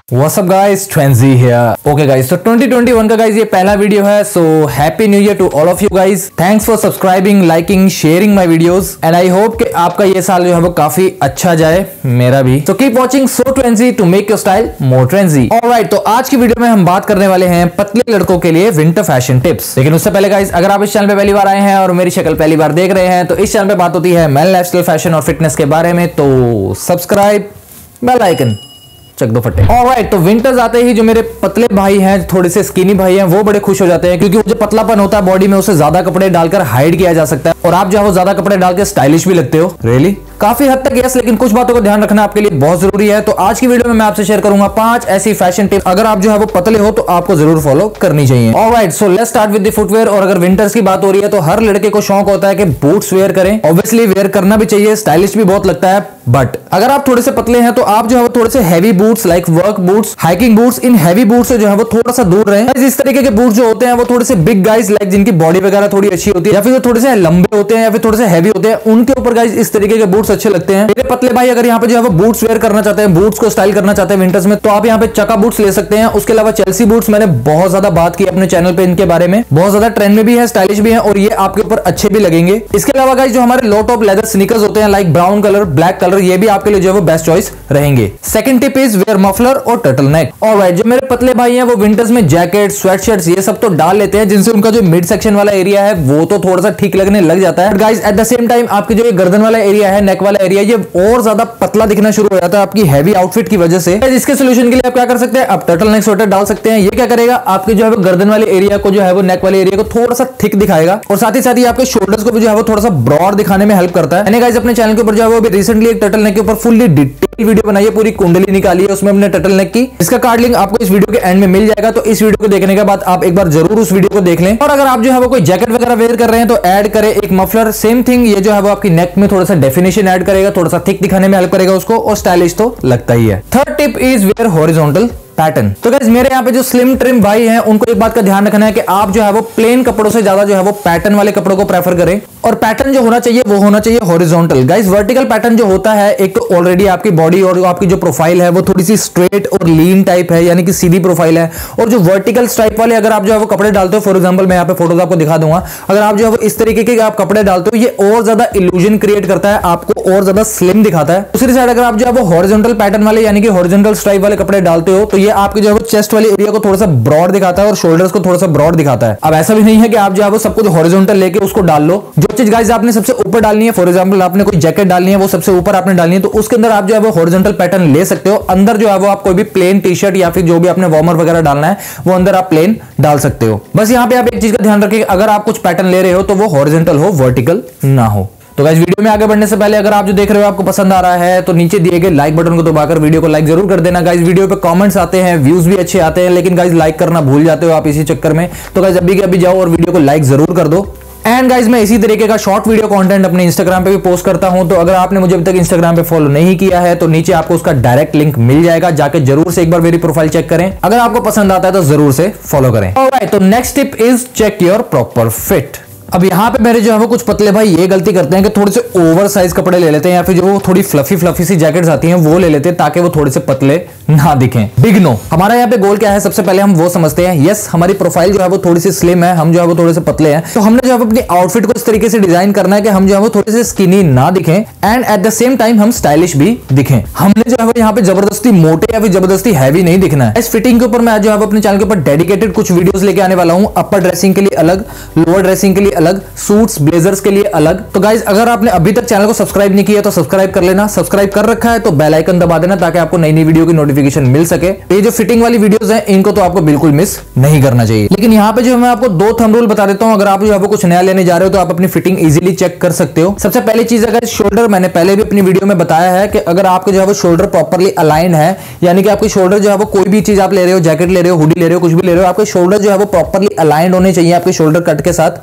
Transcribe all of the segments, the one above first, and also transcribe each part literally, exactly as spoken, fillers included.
What's up guys, Twenzy here. Okay guys, so twenty twenty-one का guys ये पहला video है. So happy new year to all of you guys. Thanks for subscribing, liking, sharing my videos and I hope कि आपका ये साल जो है वो काफी अच्छा जाए, मेरा भी. So keep watching So Twenzy to make your style more trendy. Alright, तो आज की वीडियो में हम बात करने वाले हैं पतले लड़कों के लिए विंटर फैशन टिप्स. लेकिन उससे पहले गाइस, अगर आप इस चैनल पे पहली बार आए हैं और मेरी शक्ल पहली बार देख रहे हैं तो इस चैनल पे बात होती है मेन लाइफस्टाइल, फैशन और फिटनेस के बारे में. तो सब्सक्राइब, बेल आइकन चक दो फटे. ऑलराइट, तो विंटर्स आते ही जो मेरे पतले भाई हैं, थोड़े से स्किनी भाई हैं, वो बड़े खुश हो जाते हैं क्योंकि वो जो पतलापन होता है बॉडी में उसे ज्यादा कपड़े डालकर हाइड किया जा सकता है और आप जो है वो ज्यादा कपड़े डाल के स्टाइलिश भी लगते हो. रियली काफी हद तक यस, लेकिन कुछ बातों को ध्यान रखना आपके लिए बहुत जरूरी है. तो आज की वीडियो में मैं आपसे शेयर करूंगा पांच ऐसी फैशन टिप्स, अगर आप जो है वो पतले हो तो आपको जरूर फॉलो करनी चाहिए. Alright, so let's start with the footwear. और अगर विंटर्स की बात हो रही है तो हर लड़के को शौक होता है कि बूट्स वेयर करें. ऑब्वियसली वेयर करना भी चाहिए, स्टाइलिश भी बहुत लगता है. बट अगर आप थोड़े से पतले हैं तो आप जो है वो थोड़े से heavy boots like work boots, hiking boots, इन हैवी बूट्स से जो है वो थोड़ा सा दूर रहें. इस तरीके के बूट्स जो होते हैं वो थोड़े से बिग गाइज लाइक जिनकी बॉडी वगैरह थोड़ी अच्छी होती है या फिर जो थोड़े से लंबे होते हैं या फिर थोड़े से हैवी होते हैं, उनके ऊपर गाइज इस तरीके के बूट्स अच्छे लगते हैं. मेरे पतले भाई अगर यहाँ पे जो है वो बूट्स वेयर करना चाहते हैं, बूट्स को स्टाइल करना चाहते हैं विंटर्स में, तो आप यहाँ पे चका बूट्स ले सकते हैं. उसके अलावा चेल्सी बूट्स, मैंने बहुत ज्यादा बात की अपने चैनल पे इनके बारे में, बहुत ज्यादा ट्रेंड में भी है, स्टाइलिश भी है और ये आपके ऊपर अच्छे भी लगेंगे. इसके अलावा गाइज जो हमारे लो टॉप लेदर स्नीकर्स होते हैं like brown colour, black colour, ये भी आपके लिए जो है वो बेस्ट चॉइस रहेंगे. Second tip is wear muffler और टर्टल नेक. ऑलराइट, जो मेरे पतले भाई हैं वो विंटर्स में जैकेट, स्वेटशर्ट्स ये सब तो डाल लेते हैं जिनसे उनका जो मिड सेक्शन वाला एरिया है वो तो थोड़ा सा ठीक लगने लग जाता है. Guys at the same time आपके जो ये गर्दन वाला एरिया है, नेक वाला एरिया, ये और ज्यादा पतला दिखना शुरू हो जाता है आपकी हैवी आउटफिट की वजह से. इसके सोल्यूशन के लिए आप क्या कर सकते हैं, आप टर्टल नेक स्वेटर डाल सकते हैं. ये क्या करेगा, आपके जो है वो गर्दन वाले एरिया को जो है वो नेक वाले एरिया को थोड़ा सा थिक दिखाएगा और साथ ही साथ ही आपके शोल्डर्स को भी जो है वो थोड़ा सा ब्रॉड दिखाने में हेल्प करता है. मैंने गाइस अपने चैनल के ऊपर जो है वो अभी रिसेंटली एक टर्टल नेक के ऊपर फुल्ली डिटेल वीडियो बनाई है, पूरी कुंडली निकाली है उसमें अपने टर्टल नेक की. इसका कार्ड लिंक आपको इस वीडियो के एंड में मिल जाएगा, तो इस वीडियो को देखने के बाद आप एक बार जरूर उस वीडियो को देख लें. और अगर आप जो है वो कोई जैकेट वगैरह वेयर कर रहे हैं तो ऐड करें एक मफलर. सेम थिंग, ये जो है वो आपकी नेक में थोड़ा सा डेफिनेशन ऐड करेगा, थोड़ा सा थिक दिखाने में हेल्प करेगा उसको और स्टाइलिश तो लगता ही है. Third tip is wear horizontal pattern. तो गाइस मेरे यहाँ पे जो स्लिम ट्रिम भाई हैं उनको एक बात का ध्यान रखना है कि आप जो है वो प्लेन कपड़ों से ज्यादा जो है वो पैटर्न वाले कपड़ों को प्रेफर करें. और पैटर्न जो होना चाहिए वो होना चाहिए हॉरिजॉन्टल. गाइस वर्टिकल पैटर्न जो होता है, एक तो ऑलरेडी आपकी बॉडी और आपकी जो प्रोफाइल है वो थोड़ी सी स्ट्रेट और लीन टाइप है, यानी कि सीधी प्रोफाइल है. और जो वर्टिकल स्ट्राइप वाले अगर आप जो है वो कपड़े डालते हो, फॉर एग्जांपल मैं यहाँ पे फोटोज आपको दिखा दूंगा, अगर आप जो है वो इस तरीके के आप कपड़े डालते हो, ये और ज्यादा इल्यूजन क्रिएट करता है, आपको और ज्यादा स्लिम दिखाता है. दूसरी साइड अगर आप जो है वो हॉरिजॉन्टल पैटर्न वाले यानी कि हॉरिजॉन्टल स्ट्राइप वाले कपड़े डालते हो तो ये आपके जो है वो चेस्ट वाले एरिया को थोड़ा सा ब्रॉड दिखाता है और शोल्डर्स को थोड़ा सा ब्रॉड दिखाता है. अब ऐसा भी नहीं है कि आप जो है वो सब कुछ हॉरिजॉन्टल लेके उसको डाल लो. जो चीज गाइस आपने सबसे ऊपर डालनी है, फॉर एग्जांपल आपने कोई जैकेट डालनी है वो सबसे ऊपर आपने डालनी है, तो उसके अंदर आप जो है वो हॉरिजॉन्टल पैटर्न ले सकते हो. अंदर जो है वो आप कोई भी प्लेन टी शर्ट या फिर जो भी आपने वार्मर वगैरह डालना है वो अंदर आप प्लेन डाल सकते हो. बस यहाँ पे आप एक चीज का ध्यान रखें, अगर आप कुछ पैटर्न ले रहे हो तो वो हॉरिजॉन्टल हो, वर्टिकल ना हो. तो गाइस वीडियो में आगे बढ़ने से पहले अगर आप जो देख रहे हो आपको पसंद आ रहा है तो नीचे दिए गए लाइक बटन को दबाकर वीडियो को लाइक जरूर कर देना. गाइस वीडियो पे कमेंट्स आते हैं, व्यूज भी अच्छे आते हैं, लेकिन गाइस लाइक करना भूल जाते हो आप इसी चक्कर में. तो गाइस अभी के अभी जाओ और वीडियो को लाइक जरूर कर दो. एंड गाइस मैं इसी तरीके का शॉर्ट वीडियो कंटेंट अपने इंस्टाग्राम पे भी पोस्ट करता हूं, तो अगर आपने मुझे अभी तक इंस्टाग्राम पे फॉलो नहीं किया है तो नीचे आपको उसका डायरेक्ट लिंक मिल जाएगा, जाके जरूर से एक बार मेरी प्रोफाइल चेक करें. अगर आपको पसंद आता है तो जरूर से फॉलो करें. ऑलराइट, तो next tip is check your proper fit. अब यहाँ पे मेरे जो है वो कुछ पतले भाई ये गलती करते हैं कि थोड़े से ओवर साइज कपड़े ले लेते हैं या फिर जो थोड़ी फ्लफी फ्लफी सी जैकेट्स आती हैं वो ले लेते हैं ताकि वो थोड़े से पतले ना दिखें. Big no. हमारा यहाँ पे गोल क्या है, सबसे पहले हम वो समझते हैं, यस हमारी प्रोफाइल जो है वो थोड़ी सी स्लिम है, हम जो है वो थोड़े से पतले हैं, तो हमने जो है अपनी आउटफिट को इस तरीके से डिजाइन करना है कि हम जो है वो थोड़े से स्किनी ना दिखें and at the same time हम स्टाइलिश भी दिखें. हमने जो है वो यहाँ पे जबरदस्ती मोटे या फिर जबरदस्ती हैवी नहीं दिखना है. इस फिटिंग के ऊपर मैं जो है अपने चैनल के ऊपर डेडिकेटेड कुछ वीडियोस लेके आने वाला हूँ. अपर ड्रेसिंग के लिए अलग, लोअर ड्रेसिंग के लिए अलग, सूट्स ब्लेजर्स के लिए अलग. तो गाइज अगर आपने अभी तक चैनल को सब्सक्राइब नहीं किया तो सब्सक्राइब कर लेना. सब्सक्राइब कर रखा है तो बेल आइकन दबा देना ताकि आपको नई नई वीडियो की नोटिफिकेशन मिल सके. ये जो फिटिंग वाली वीडियोस हैं इनको तो आपको बिल्कुल मिस नहीं करना चाहिए. लेकिन यहाँ पे जो मैं आपको दो थंब रूल बता देता हूँ, अगर आप जो है वो कुछ नया लेने जा रहे हो तो आप अपनी फिटिंग इजीली चेक कर सकते हो. सबसे पहली चीज अगर शोल्डर, मैंने पहले भी अपनी वीडियो में बताया है कि अगर आपके जो है वो शोल्डर प्रॉपर्ली अलाइन है, यानी कि आपके शोल्डर जो है वो कोई भी चीज आप ले रहे हो, जैकेट ले रहे हो, हुडी ले रहे हो, कुछ भी ले रहे हो, आपके शोल्डर जो है वो प्रॉपर्ली अलाइंड होने चाहिए आपके शोल्डर कट के साथ. छोटे नहीं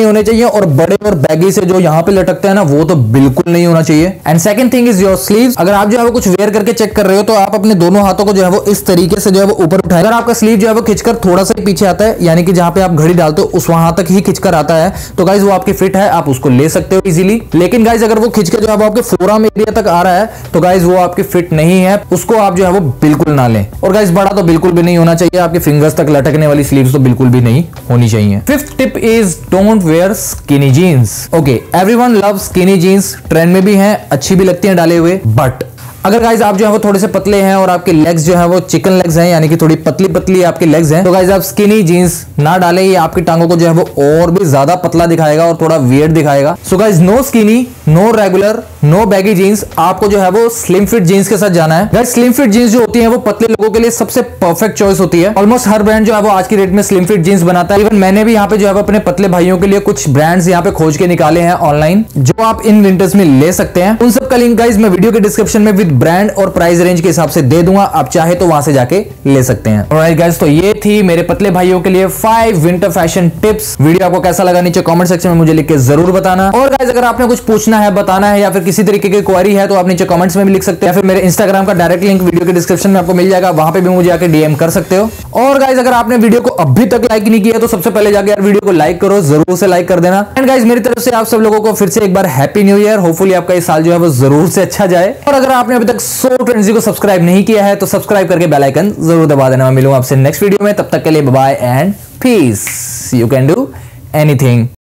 नहीं होने चाहिए, और बड़े और बैगी से जो यहाँ पे लटकते हैं ना, वो तो बिल्कुल नहीं होना चाहिए। And second thing is your sleeves. अगर आप जो है वो कुछ वेयर करके चेक कर रहे हो तो आप अपने दोनों हाथों को जो है वो इस तरीके से जो है वो ऊपर उठाएं। अगर आपका स्लीव जो है वो खिंचकर थोड़ा सा पीछे आता है, यानी कि जहां पे आप घड़ी डालते हो उस वहां तक ही खिंचकर आता है, तो गाइज वो आपकी फिट है, आप उसको ले सकते हो इजीली। लेकिन गाइज अगर वो खिंचकर जो है वो आपके फोरआर्म एरिया तक आ रहा है तो गाइज वो आपकी फिट नहीं है, उसको आप जो है वो बिल्कुल ना लें। और गाइज बड़ा तो बिल्कुल भी नहीं होना चाहिए, आपके फिंगर्स तक लटकने वाली स्लीव्स तो बिल्कुल भी नहीं होनी चाहिए। Fifth tip is don't wear skinny jeans. Okay, everyone love skinny jeans, trend में भी हैं, अच्छी भी लगती हैं डाले हुए, बट अगर गाइज आप जो है वो थोड़े से पतले हैं और आपके लेग्स जो है वो चिकन लेग्स हैं, यानी कि थोड़ी पतली पतली आपके लेग्स हैं, तो गाइज आप स्किनी जीन्स ना डालें, ये आपकी टांगों को जो है वो और भी ज्यादा पतला दिखाएगा और थोड़ा वियर्ड दिखाएगा। So guys no skinny, no regular, no baggy jeans, आपको जो है वो स्लिम फिट जीन्स के साथ जाना है। गाइज स्लिम फिट जीन्स जो होती है वो पतले लोगों के लिए सबसे परफेक्ट चॉइस होती है। ऑलमोस्ट हर ब्रांड जो है वो आज की डेट में स्लिम फिट जीन्स बनाता है। इवन मैंने भी यहाँ पे जो है अपने पतले भाइयों के लिए कुछ ब्रांड्स यहाँ पे खोज के निकाले हैं ऑनलाइन, जो आप इन विंटर्स में ले सकते हैं। उन सब का लिंक गाइज मैं वीडियो के डिस्क्रिप्शन में विद ब्रांड और प्राइस रेंज के हिसाब से दे दूंगा, आप चाहे तो वहां से जाके ले सकते हैं। ऑलराइट गाइस, तो ये थी मेरे पतले भाइयों के लिए five winter fashion tips. Video आपको कैसा लगा नीचे कमेंट सेक्शन में मुझे लिख के जरूर बताना। और गाइस अगर आपने कुछ पूछना है, बताना है, या फिर किसी तरीके की क्वेरी है तो आप नीचे कमेंट्स में भी लिख सकते हैं, या फिर मेरे इंस्टाग्राम का डायरेक्ट लिंक वीडियो के डिस्क्रिप्शन में आपको मिल जाएगा, वहां पे भी मुझे आके डीएम कर सकते हो। और गाइस अगर आपने वीडियो को अभी तक लाइक नहीं किया तो सबसे पहले जाके यार वीडियो को लाइक करो, जरूर से लाइक कर देना। एंड गाइस मेरी तरफ से आप सब लोगों को फिर से एक बार हैप्पी न्यू ईयर। होपफुली आपका इस साल जो है वो जरूर से अच्छा जाए। और अगर आपने अभी तक सो ट्रेंड्स को सब्सक्राइब नहीं किया है तो सब्सक्राइब करके बेल आइकन जरूर दबा देना। मैं मिलूंगा आपसे नेक्स्ट वीडियो में, तब तक के लिए bye bye and peace. You can do anything.